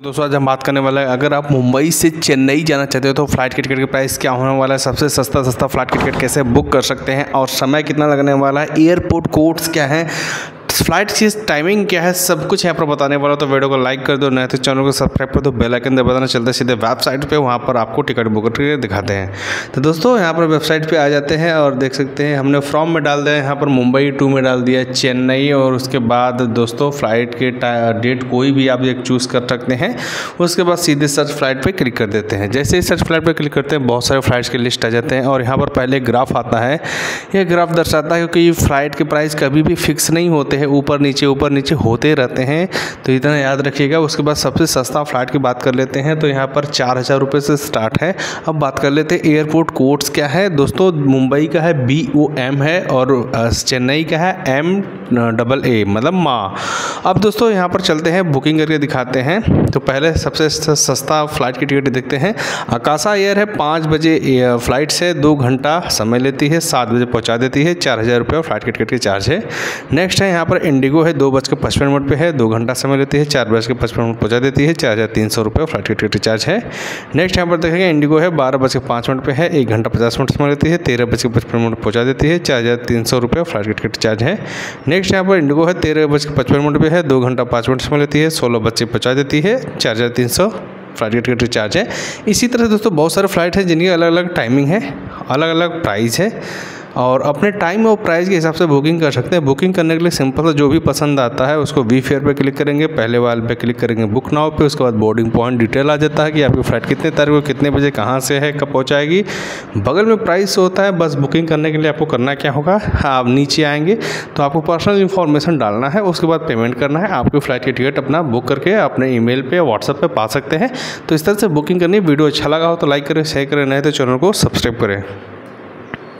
दोस्तों आज हम बात करने वाला है, अगर आप मुंबई से चेन्नई जाना चाहते हो तो फ्लाइट टिकट के प्राइस क्या होने वाला है, सबसे सस्ता फ्लाइट टिकट कैसे बुक कर सकते हैं और समय कितना लगने वाला है, एयरपोर्ट कोड्स क्या है, फ्लाइट की टाइमिंग क्या है, सब कुछ यहाँ पर बताने वाला। तो वीडियो को लाइक कर दो, नहीं तो चैनल को सब्सक्राइब कर दो, बेल आइकन दबा देना, चलते सीधे वेबसाइट पे वहाँ पर आपको टिकट बुक करके दिखाते हैं। तो दोस्तों यहाँ पर वेबसाइट पे आ जाते हैं और देख सकते हैं हमने फ्रॉम में डाल दिया, यहाँ पर मुंबई टू में डाल दिया चेन्नई, और उसके बाद दोस्तों फ्लाइट के डेट कोई भी आप एक चूज़ कर सकते हैं। उसके बाद सीधे सर्च फ्लाइट पर क्लिक कर देते हैं। जैसे ही सर्च फ्लाइट पर क्लिक करते हैं बहुत सारे फ्लाइट्स की लिस्ट आ जाते हैं और यहाँ पर पहले ग्राफ आता है। यह ग्राफ दर्शाता है क्योंकि फ्लाइट के प्राइस कभी भी फिक्स नहीं होते हैं, ऊपर नीचे होते रहते हैं, तो इतना याद रखिएगा। उसके बाद सबसे सस्ता फ्लाइट की बात कर लेते हैं, तो यहाँ पर 4,000 रुपये से स्टार्ट है। अब बात कर लेते हैं एयरपोर्ट कोड्स क्या है। दोस्तों मुंबई का है BOM है और चेन्नई का है MAA मतलब माँ। अब दोस्तों यहाँ पर चलते हैं, बुकिंग करके दिखाते हैं। तो पहले सबसे सस्ता फ्लाइट की टिकट देखते हैं। आकाशा एयर है, 5 बजे फ्लाइट से 2 घंटा समय लेती है, 7 बजे पहुँचा देती है, 4,000 रुपये फ्लाइट की टिकट की चार्ज है। नेक्स्ट है यहाँ पर इंडिगो है, 2:55 पे है, 2 घंटा समय लेती है, 4:55 पहुँचा देती है, 4,300 रुपये फ्लाइट की टिकट चार्ज है। नेक्स्ट यहाँ पर देखेंगे इंडिगो है, 12:05 पे है, 1 घंटा 50 मिनट समय लेती है, 13:55 पहुँचा देती है, 4,300 रुपये फ्लाइट की टिकट चार्ज है। नेक्स्ट यहाँ पर इंडिगो है, 13:55 पे है, 2 घंटा 5 मिनट समय लेती है, 16 बजे पहुँचा देती है, 4,300 फ्लाइट की टिकट चार्ज है। इसी तरह दोस्तों बहुत सारे फ्लाइट हैं जिनकी अलग अलग टाइमिंग है, अलग अलग प्राइस है, और अपने टाइम और प्राइस के हिसाब से बुकिंग कर सकते हैं। बुकिंग करने के लिए सिंपल सा जो भी पसंद आता है उसको वी फेयर पे क्लिक करेंगे, पहले वाले पे क्लिक करेंगे बुक नाउ पे, उसके बाद बोर्डिंग पॉइंट डिटेल आ जाता है कि आपकी फ़्लाइट कितने तारीख को कितने बजे कहाँ से है, कब पहुँचाएगी। बगल में प्राइस होता है। बस बुकिंग करने के लिए आपको करना क्या होगा, आप नीचे आएँगे तो आपको पर्सनल इन्फॉर्मेशन डालना है, उसके बाद पेमेंट करना है, आपकी फ़्लाइट की टिकट अपना बुक करके अपने ईमेल पे व्हाट्सएप पे पा सकते हैं। तो इस तरह से बुकिंग करनी। वीडियो अच्छा लगा हो तो लाइक करें, शेयर करें, नहीं तो चैनल को सब्सक्राइब करें।